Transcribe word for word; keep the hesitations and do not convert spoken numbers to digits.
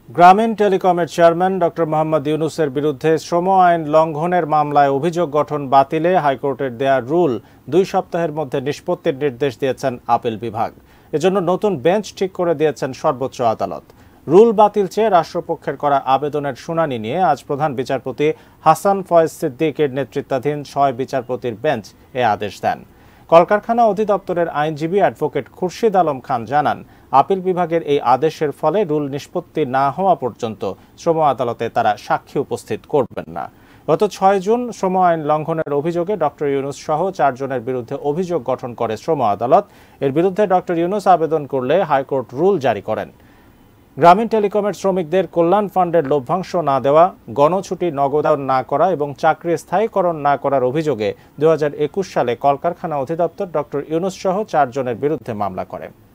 গ্রামীণ টেলিকমের chairman doctor Mohammad ইউনুসের বিরুদ্ধে শ্রম আইন লঙ্ঘনের মামলায় অভিযোগ গঠন বাতিলে হাইকোর্টের দেয়া রুল দুই সপ্তাহের মধ্যে নিষ্পত্তির নির্দেশ দিয়েছেন আপিল বিভাগ। এজন্য নতুন বেঞ্চ ঠিক করে দিয়েছেন সর্বোচ্চ আদালত। রুল বাতিল চেয়ে রাষ্ট্রপক্ষের করা আবেদনের শুনানি নিয়ে আজ প্রধান বিচারপতি হাসান ফয়েজ সিদ্দিকের নেতৃত্বাধীন ছয় বিচারপতির বেঞ্চ এ আদেশ দেন। কলকারখানা অধিদপ্তরের আইনজীবী অ্যাডভোকেট খুরশিদ আলম খান জানান, আপিল বিভাগের এই আদেশের ফলে রুল নিষ্পত্তি না হওয়া পর্যন্ত শ্রম আদালতে তারা সাক্ষী উপস্থিত করবেন না। গত ছয় জুন শ্রম আইন লঙ্ঘনের অভিযোগে ডক্টর ইউনুস সহ চারজনের বিরুদ্ধে অভিযোগ গঠন করে শ্রম আদালত। এর বিরুদ্ধে ডক্টর ইউনুস আবেদন করলে হাইকোর্ট রুল জারি করেন। গ্রামীণ টেলিকমের শ্রমিকদের কল্যাণ ফান্ডের লভ্যাংশ না দেওয়া, গণছুটি নগদায়ন না করা এবং চাকরি স্থায়ীকরণ না করার অভিযোগে দুই হাজার একুশ সালে কলকারখানা অধিদপ্তর ডক্টর ইউনুস সহ চারজনের বিরুদ্ধে মামলা করে।